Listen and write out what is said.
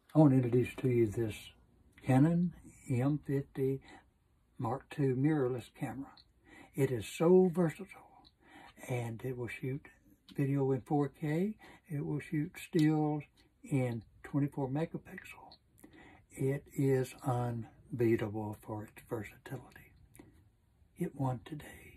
I want to introduce to you this Canon M50 Mark II mirrorless camera. It is so versatile, and it will shoot video in 4K. It will shoot stills in 24 megapixel. It is unbeatable for its versatility. Get one today.